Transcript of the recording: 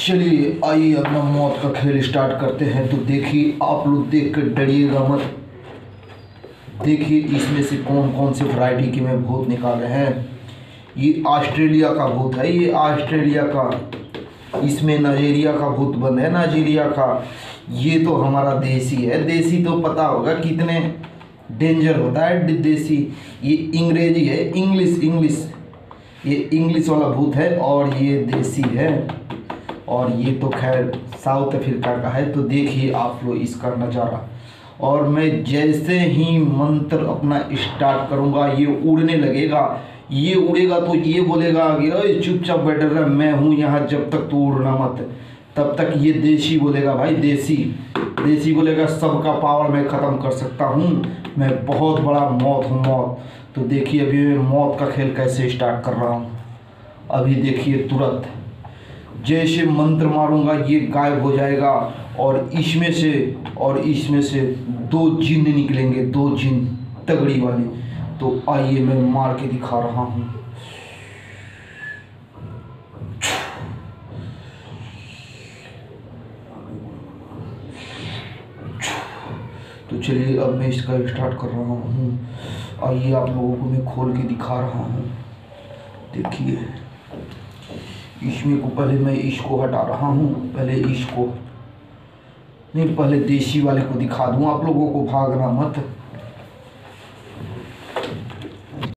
चलिए आइए अपना मौत का खेल स्टार्ट करते हैं। तो देखिए, आप लोग देख कर डरिएगा मत। देखिए इसमें से कौन कौन से वैरायटी के मैं भूत निकाले हैं। ये ऑस्ट्रेलिया का भूत है, ये ऑस्ट्रेलिया का। इसमें नाइजीरिया का भूत बंद है, नाइजीरिया का। ये तो हमारा देसी है, देसी तो पता होगा कितने डेंजर होता है देसी। ये अंग्रेजी है, इंग्लिश। ये इंग्लिश वाला भूत है और ये देसी है। और ये तो खैर साउथ अफ्रीका का है। तो देखिए आप लोग इसका नज़ारा। और मैं जैसे ही मंत्र अपना स्टार्ट करूँगा ये उड़ने लगेगा। ये उड़ेगा तो ये बोलेगा कि ओए चुपचाप बैठे रह, मैं हूँ यहाँ जब तक तू उड़ना मत। तब तक ये देसी बोलेगा, भाई देसी बोलेगा सबका पावर मैं ख़त्म कर सकता हूँ, मैं बहुत बड़ा मौत हूँ मौत। तो देखिए अभी मैं मौत का खेल कैसे स्टार्ट कर रहा हूँ। अभी देखिए तुरंत जैसे मंत्र मारूंगा ये गायब हो जाएगा। और इसमें से दो जिन निकलेंगे, दो जिन तगड़ी वाले। तो आइए मैं मार के दिखा रहा हूँ। तो चलिए अब मैं इसका स्टार्ट कर रहा हूँ। आइए आप लोगों को मैं खोल के दिखा रहा हूँ। देखिए इसमें को पहले मैं इसको हटा रहा हूँ, पहले देसी वाले को दिखा दूँ आप लोगों को, भागना मत।